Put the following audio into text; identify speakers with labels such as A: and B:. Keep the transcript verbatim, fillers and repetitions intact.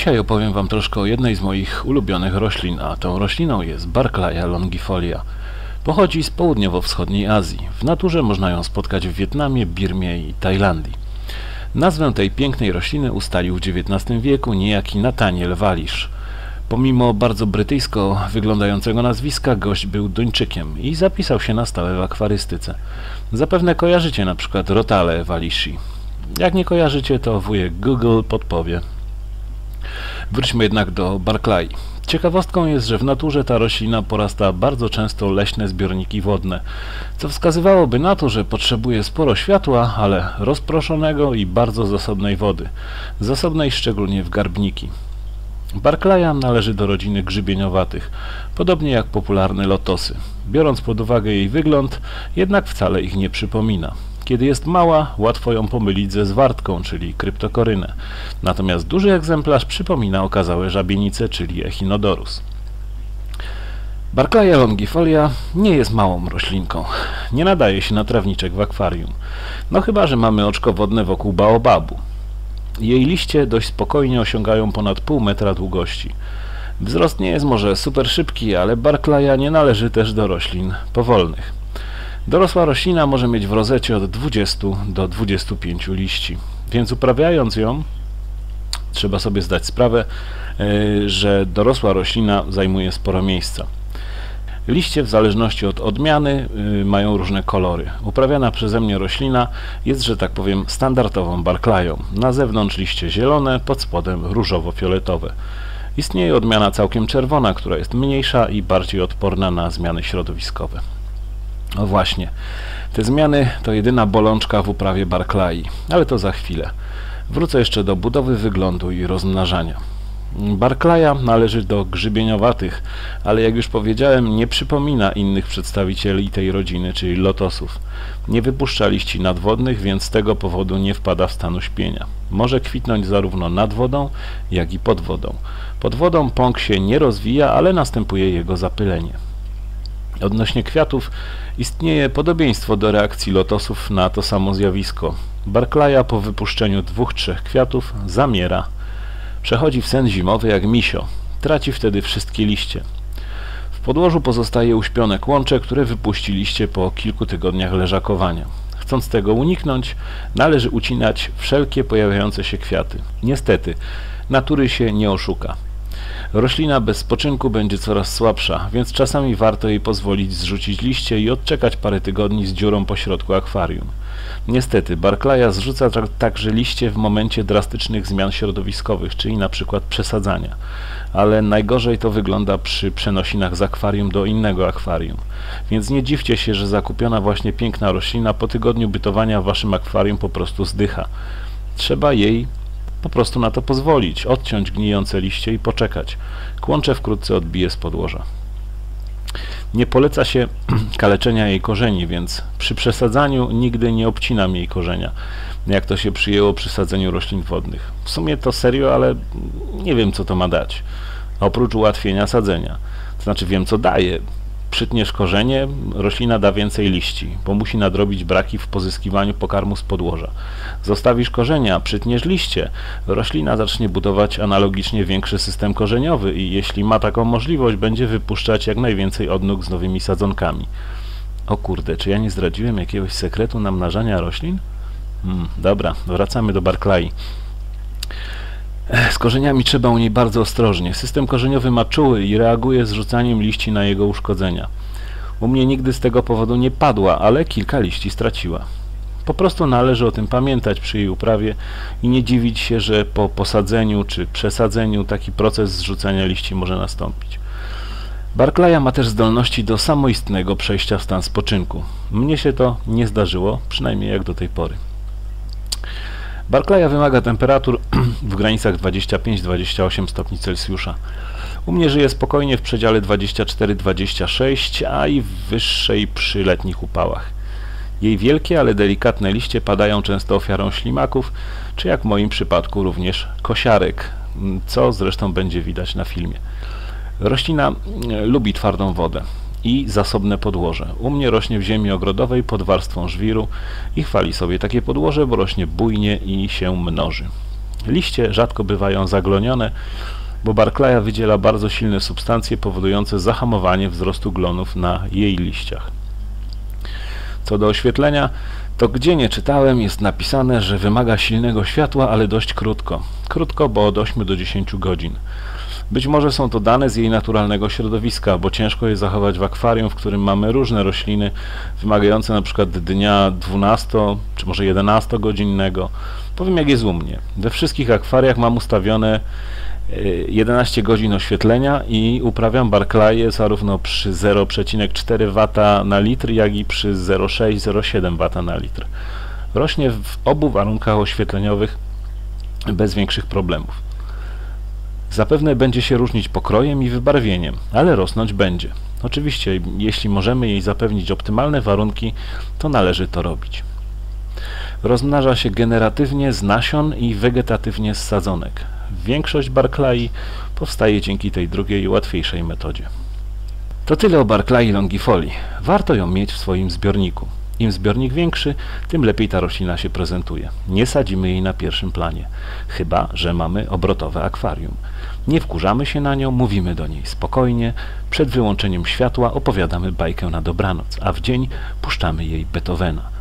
A: Dzisiaj opowiem Wam troszkę o jednej z moich ulubionych roślin, a tą rośliną jest Barclaya longifolia. Pochodzi z południowo-wschodniej Azji. W naturze można ją spotkać w Wietnamie, Birmie i Tajlandii. Nazwę tej pięknej rośliny ustalił w dziewiętnastym wieku niejaki Nathaniel Wallis. Pomimo bardzo brytyjsko wyglądającego nazwiska, gość był Duńczykiem i zapisał się na stałe w akwarystyce. Zapewne kojarzycie na przykład Rotale Wallisi. Jak nie kojarzycie, to wujek Google podpowie. Wróćmy jednak do Barclay. Ciekawostką jest, że w naturze ta roślina porasta bardzo często leśne zbiorniki wodne, co wskazywałoby na to, że potrzebuje sporo światła, ale rozproszonego i bardzo zasobnej wody, zasobnej szczególnie w garbniki. Barclaya należy do rodziny grzybieniowatych, podobnie jak popularne lotosy. Biorąc pod uwagę jej wygląd, jednak wcale ich nie przypomina. Kiedy jest mała, łatwo ją pomylić ze zwartką, czyli kryptokorynę. Natomiast duży egzemplarz przypomina okazałe żabienice, czyli echinodorus. Barclaya longifolia nie jest małą roślinką. Nie nadaje się na trawniczek w akwarium. No chyba że mamy oczko wodne wokół baobabu. Jej liście dość spokojnie osiągają ponad pół metra długości. Wzrost nie jest może super szybki, ale Barclaya nie należy też do roślin powolnych. Dorosła roślina może mieć w rozecie od dwudziestu do dwudziestu pięciu liści, więc uprawiając ją trzeba sobie zdać sprawę, że dorosła roślina zajmuje sporo miejsca. Liście w zależności od odmiany mają różne kolory. Uprawiana przeze mnie roślina jest, że tak powiem, standardową Barclayą. Na zewnątrz liście zielone, pod spodem różowo-fioletowe. Istnieje odmiana całkiem czerwona, która jest mniejsza i bardziej odporna na zmiany środowiskowe. No właśnie, te zmiany to jedyna bolączka w uprawie Barclay, ale to za chwilę. Wrócę jeszcze do budowy wyglądu i rozmnażania. Barclaya należy do grzybieniowatych, ale jak już powiedziałem, nie przypomina innych przedstawicieli tej rodziny, czyli lotosów. Nie wypuszcza liści nadwodnych, więc z tego powodu nie wpada w stan uśpienia. Może kwitnąć zarówno nad wodą, jak i pod wodą. Pod wodą pąk się nie rozwija, ale następuje jego zapylenie. Odnośnie kwiatów istnieje podobieństwo do reakcji lotosów na to samo zjawisko. Barclaya po wypuszczeniu dwóch, trzech kwiatów zamiera. Przechodzi w sen zimowy jak misio. Traci wtedy wszystkie liście. W podłożu pozostaje uśpione kłącze, które wypuści liście po kilku tygodniach leżakowania. Chcąc tego uniknąć, należy ucinać wszelkie pojawiające się kwiaty. Niestety, natury się nie oszuka. Roślina bez spoczynku będzie coraz słabsza, więc czasami warto jej pozwolić zrzucić liście i odczekać parę tygodni z dziurą po środku akwarium. Niestety, Barclaya zrzuca także liście w momencie drastycznych zmian środowiskowych, czyli na przykład przesadzania. Ale najgorzej to wygląda przy przenosinach z akwarium do innego akwarium. Więc nie dziwcie się, że zakupiona właśnie piękna roślina po tygodniu bytowania w waszym akwarium po prostu zdycha. Trzeba jej po prostu na to pozwolić, odciąć gnijące liście i poczekać. Kłącze wkrótce odbije z podłoża. Nie poleca się kaleczenia jej korzeni, więc przy przesadzaniu nigdy nie obcinam jej korzenia, jak to się przyjęło przy sadzeniu roślin wodnych. W sumie to serio, ale nie wiem, co to ma dać, oprócz ułatwienia sadzenia. To znaczy wiem, co daje. Przytniesz korzenie, roślina da więcej liści, bo musi nadrobić braki w pozyskiwaniu pokarmu z podłoża. Zostawisz korzenia, przytniesz liście, roślina zacznie budować analogicznie większy system korzeniowy i jeśli ma taką możliwość, będzie wypuszczać jak najwięcej odnóg z nowymi sadzonkami. O kurde, czy ja nie zdradziłem jakiegoś sekretu namnażania roślin? Hmm, dobra, wracamy do Barclay. Z korzeniami trzeba u niej bardzo ostrożnie. System korzeniowy ma czuły i reaguje zrzucaniem liści na jego uszkodzenia. U mnie nigdy z tego powodu nie padła, ale kilka liści straciła. Po prostu należy o tym pamiętać przy jej uprawie i nie dziwić się, że po posadzeniu czy przesadzeniu taki proces zrzucania liści może nastąpić. Barclaya ma też zdolności do samoistnego przejścia w stan spoczynku. Mnie się to nie zdarzyło, przynajmniej jak do tej pory. Barclaya wymaga temperatur w granicach dwadzieścia pięć do dwudziestu ośmiu stopni Celsjusza. U mnie żyje spokojnie w przedziale dwadzieścia cztery do dwudziestu sześciu, a i wyższej przy letnich upałach. Jej wielkie, ale delikatne liście padają często ofiarą ślimaków, czy jak w moim przypadku również kosiarek, co zresztą będzie widać na filmie. Roślina lubi twardą wodę i zasobne podłoże. U mnie rośnie w ziemi ogrodowej pod warstwą żwiru i chwali sobie takie podłoże, bo rośnie bujnie i się mnoży. Liście rzadko bywają zaglonione, bo Barclaya wydziela bardzo silne substancje powodujące zahamowanie wzrostu glonów na jej liściach. Co do oświetlenia, to gdzie nie czytałem, jest napisane, że wymaga silnego światła, ale dość krótko. Krótko, bo od ośmiu do dziesięciu godzin. Być może są to dane z jej naturalnego środowiska, bo ciężko je zachować w akwarium, w którym mamy różne rośliny wymagające na przykład dnia dwunasto czy może jedenastogodzinnego. Powiem, jak jest u mnie. We wszystkich akwariach mam ustawione jedenaście godzin oświetlenia i uprawiam Barclaye zarówno przy zero przecinek cztery wata na litr, jak i przy zero przecinek sześć do zero przecinek siedem wata na litr. Rośnie w obu warunkach oświetleniowych bez większych problemów. Zapewne będzie się różnić pokrojem i wybarwieniem, ale rosnąć będzie. Oczywiście, jeśli możemy jej zapewnić optymalne warunki, to należy to robić. Rozmnaża się generatywnie z nasion i wegetatywnie z sadzonek. Większość Barclay powstaje dzięki tej drugiej, łatwiejszej metodzie. To tyle o Barclay longifolii. Warto ją mieć w swoim zbiorniku. Im zbiornik większy, tym lepiej ta roślina się prezentuje. Nie sadzimy jej na pierwszym planie, chyba że mamy obrotowe akwarium. Nie wkurzamy się na nią, mówimy do niej spokojnie, przed wyłączeniem światła opowiadamy bajkę na dobranoc, a w dzień puszczamy jej Beethovena.